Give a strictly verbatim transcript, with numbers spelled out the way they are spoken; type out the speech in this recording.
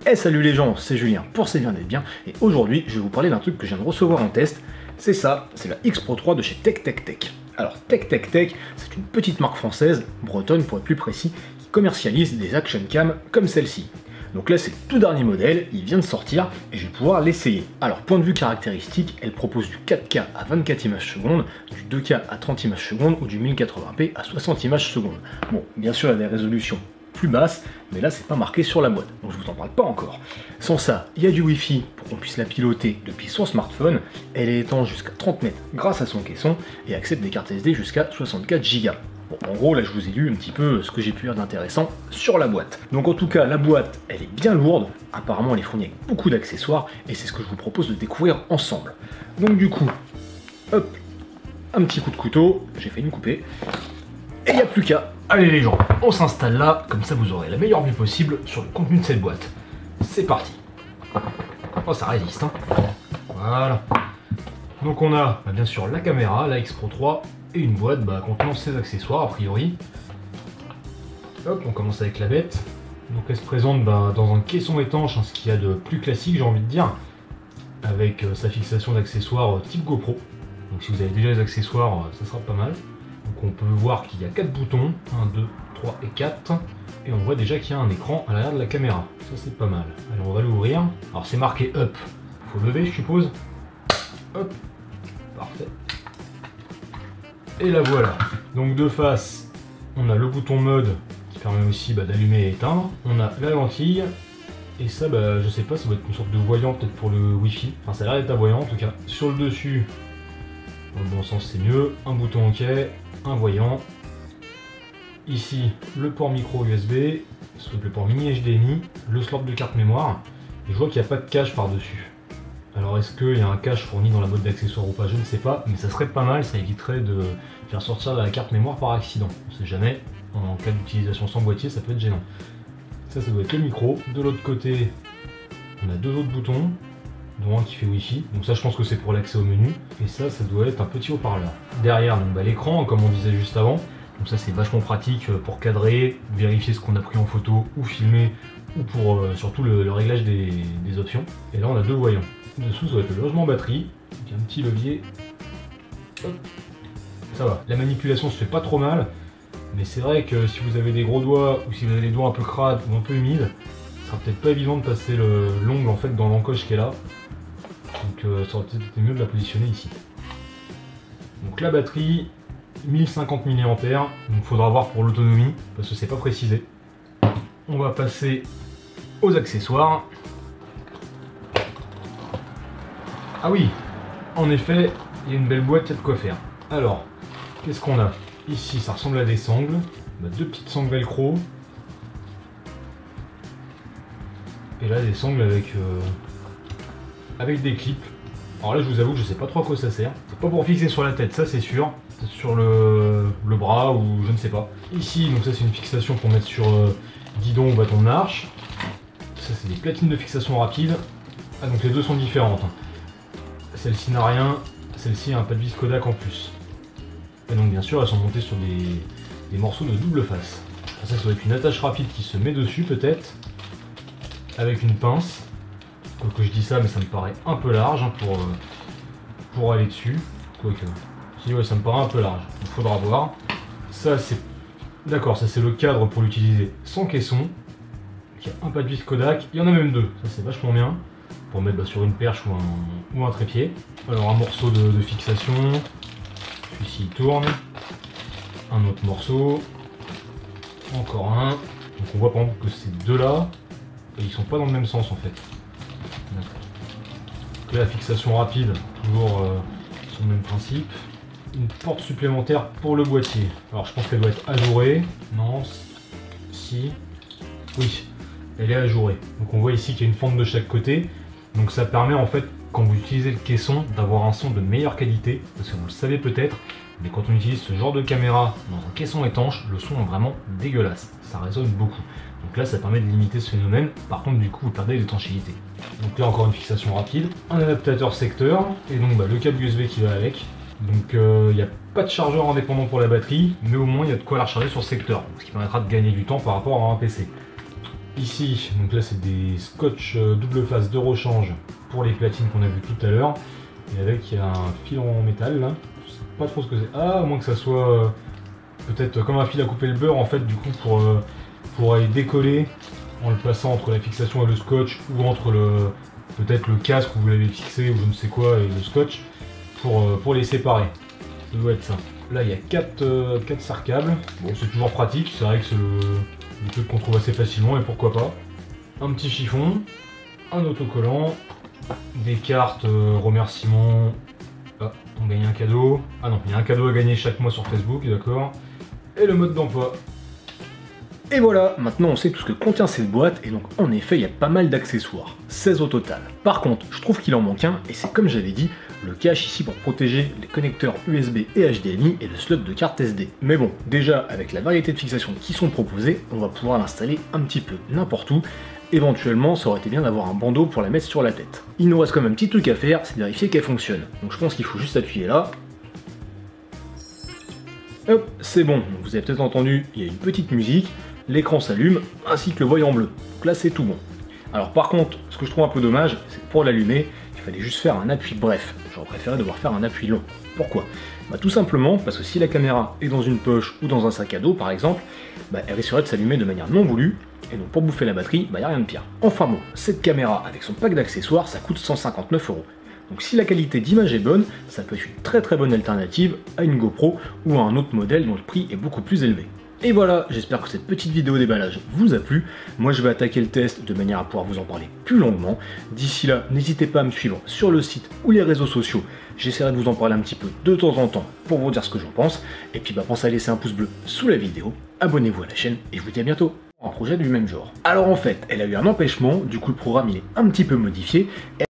Hey salut les gens, c'est Julien pour C'est bien d'être bien, et aujourd'hui je vais vous parler d'un truc que je viens de recevoir en test. C'est ça, c'est la X Pro trois de chez Tech Tech Tech. Alors Tech Tech Tech, c'est une petite marque française, bretonne pour être plus précis, qui commercialise des action cam comme celle-ci. Donc là c'est le tout dernier modèle, il vient de sortir et je vais pouvoir l'essayer. Alors point de vue caractéristique, elle propose du quatre K à vingt-quatre images secondes, du deux K à trente images secondes ou du mille quatre-vingts p à soixante images secondes. Bon, bien sûr il y a des résolutions plus basse, mais là c'est pas marqué sur la boîte, donc je vous en parle pas encore. Sans ça, il y a du Wi-Fi pour qu'on puisse la piloter depuis son smartphone, elle est étanche jusqu'à trente mètres grâce à son caisson, et accepte des cartes S D jusqu'à soixante-quatre gigas. Bon, en gros là je vous ai lu un petit peu ce que j'ai pu lire d'intéressant sur la boîte. Donc en tout cas la boîte elle est bien lourde, apparemment elle est fournie avec beaucoup d'accessoires, et c'est ce que je vous propose de découvrir ensemble. Donc du coup, hop, un petit coup de couteau, j'ai fait une coupée, et il n'y a plus qu'à. Allez les gens, on s'installe là, comme ça vous aurez la meilleure vue possible sur le contenu de cette boîte. C'est parti. Oh ça résiste, hein. Voilà. Donc on a bah, bien sûr la caméra, la X Pro trois, et une boîte bah, contenant ses accessoires a priori. Hop, on commence avec la bête. Donc elle se présente bah, dans un caisson étanche, hein, ce qu'il y a de plus classique j'ai envie de dire, avec euh, sa fixation d'accessoires euh, type GoPro. Donc si vous avez déjà les accessoires, euh, ça sera pas mal. Donc on peut voir qu'il y a quatre boutons, un, deux, trois et quatre, et on voit déjà qu'il y a un écran à l'arrière de la caméra, ça c'est pas mal. Alors on va l'ouvrir, alors c'est marqué up, faut lever je suppose, hop, parfait. Et la voilà, donc de face, on a le bouton mode qui permet aussi bah, d'allumer et éteindre, on a la lentille, et ça bah, je sais pas, ça doit être une sorte de voyant peut-être pour le Wi-Fi, enfin ça a l'air d'être un voyant en tout cas. Sur le dessus, dans le bon sens c'est mieux, un bouton OK, un voyant, ici le port micro U S B, le port mini H D M I, le slot de carte mémoire, et je vois qu'il n'y a pas de cache par dessus. Alors est-ce qu'il y a un cache fourni dans la boîte d'accessoires ou pas, je ne sais pas, mais ça serait pas mal, ça éviterait de faire sortir la carte mémoire par accident, on sait jamais, en cas d'utilisation sans boîtier ça peut être gênant. Ça, ça doit être le micro, de l'autre côté on a deux autres boutons, dont un qui fait Wi-Fi, donc ça je pense que c'est pour l'accès au menu, et ça, ça doit être un petit haut-parleur. Derrière, donc bah, l'écran, comme on disait juste avant, donc ça c'est vachement pratique pour cadrer, vérifier ce qu'on a pris en photo ou filmer, ou pour euh, surtout le, le réglage des, des options. Et là on a deux voyants. Dessous ça va être le logement batterie, avec un petit levier. Hop. Ça va, la manipulation se fait pas trop mal, mais c'est vrai que si vous avez des gros doigts, ou si vous avez les doigts un peu crades ou un peu humides, ça sera peut-être pas évident de passer l'ongle en fait dans l'encoche qui est là. Donc euh, ça aurait peut-être été mieux de la positionner ici. Donc la batterie, mille cinquante milliampères, donc il faudra voir pour l'autonomie, parce que c'est pas précisé. On va passer aux accessoires. Ah oui, en effet, il y a une belle boîte, il y a de quoi faire. Alors, qu'est-ce qu'on a? Ici, ça ressemble à des sangles. On a deux petites sangles velcro. Et là, des sangles avec... Euh... avec des clips. Alors là je vous avoue que je sais pas trop à quoi ça sert. C'est pas pour fixer sur la tête, ça c'est sûr. C'est sur le, le bras ou je ne sais pas. Ici, donc ça c'est une fixation pour mettre sur euh, guidon ou bâton de marche. Ça c'est des platines de fixation rapide. Ah donc les deux sont différentes. Celle-ci n'a rien, celle-ci a un pas de vis Kodak en plus. Et donc bien sûr elles sont montées sur des, des morceaux de double face. Ça, ça doit être une attache rapide qui se met dessus peut-être. Avec une pince. Que je dis ça, mais ça me paraît un peu large hein, pour, euh, pour aller dessus. Quoique, si ouais, ça me paraît un peu large. Il faudra voir. Ça, c'est. D'accord, ça c'est le cadre pour l'utiliser sans caisson. Il y a un pas de vis Kodak, il y en a même deux. Ça c'est vachement bien. Pour mettre bah, sur une perche ou un, ou un trépied. Alors, un morceau de, de fixation. Celui-ci il tourne. Un autre morceau. Encore un. Donc, on voit par exemple que ces deux-là, ils sont pas dans le même sens en fait. Là, la fixation rapide, toujours euh, sur le même principe. Une porte supplémentaire pour le boîtier. Alors je pense qu'elle doit être ajourée. Non, si. Oui, elle est ajourée. Donc on voit ici qu'il y a une fente de chaque côté. Donc ça permet en fait, quand vous utilisez le caisson, d'avoir un son de meilleure qualité. Parce que vous le savez peut-être, mais quand on utilise ce genre de caméra dans un caisson étanche, le son est vraiment dégueulasse. Ça résonne beaucoup. Donc là, ça permet de limiter ce phénomène. Par contre, du coup, vous perdez l'étanchéité. Donc là, encore une fixation rapide. Un adaptateur secteur. Et donc, bah, le câble U S B qui va avec. Donc, il euh, n'y a pas de chargeur indépendant pour la batterie. Mais au moins, il y a de quoi la recharger sur secteur. Donc, ce qui permettra de gagner du temps par rapport à un P C. Ici, donc là c'est des scotch double face de rechange pour les platines qu'on a vu tout à l'heure. Et avec il y a un fil en métal là, je sais pas trop ce que c'est. Ah, à moins que ça soit euh, peut-être comme un fil à couper le beurre en fait, du coup pour, euh, pour aller décoller en le passant entre la fixation et le scotch, ou entre le peut-être le casque où vous l'avez fixé ou je ne sais quoi et le scotch, pour, euh, pour les séparer. Ça doit être ça. Là il y a quatre euh, sarccâbles, bon c'est toujours pratique, c'est vrai que c'est le, le truc qu'on trouve assez facilement et pourquoi pas. Un petit chiffon, un autocollant, des cartes euh, remerciements. Ah, on gagne un cadeau. Ah non, il y a un cadeau à gagner chaque mois sur Facebook, d'accord. Et le mode d'emploi. Et voilà, maintenant on sait tout ce que contient cette boîte, et donc en effet il y a pas mal d'accessoires, seize au total. Par contre, je trouve qu'il en manque un, et c'est comme j'avais dit, le cache ici pour protéger les connecteurs U S B et H D M I et le slot de carte S D. Mais bon, déjà avec la variété de fixations qui sont proposées, on va pouvoir l'installer un petit peu n'importe où. Éventuellement, ça aurait été bien d'avoir un bandeau pour la mettre sur la tête. Il nous reste quand même un petit truc à faire, c'est de vérifier qu'elle fonctionne. Donc je pense qu'il faut juste appuyer là. Hop, c'est bon. Donc, vous avez peut-être entendu, il y a une petite musique, l'écran s'allume, ainsi que le voyant bleu. Donc là, c'est tout bon. Alors par contre, ce que je trouve un peu dommage, c'est que pour l'allumer, il fallait juste faire un appui bref. J'aurais préféré devoir faire un appui long. Pourquoi? Bah, tout simplement parce que si la caméra est dans une poche ou dans un sac à dos par exemple, bah, elle risquerait de s'allumer de manière non voulue, et donc pour bouffer la batterie, bah, y a rien de pire. Enfin bon, cette caméra avec son pack d'accessoires, ça coûte cent cinquante-neuf euros. Donc si la qualité d'image est bonne, ça peut être une très très bonne alternative à une GoPro ou à un autre modèle dont le prix est beaucoup plus élevé. Et voilà, j'espère que cette petite vidéo déballage vous a plu. Moi je vais attaquer le test de manière à pouvoir vous en parler plus longuement. D'ici là, n'hésitez pas à me suivre sur le site ou les réseaux sociaux. J'essaierai de vous en parler un petit peu de temps en temps pour vous dire ce que j'en pense. Et puis bah, pensez à laisser un pouce bleu sous la vidéo, abonnez-vous à la chaîne et je vous dis à bientôt. Un projet du même genre. Alors en fait, elle a eu un empêchement, du coup le programme il est un petit peu modifié.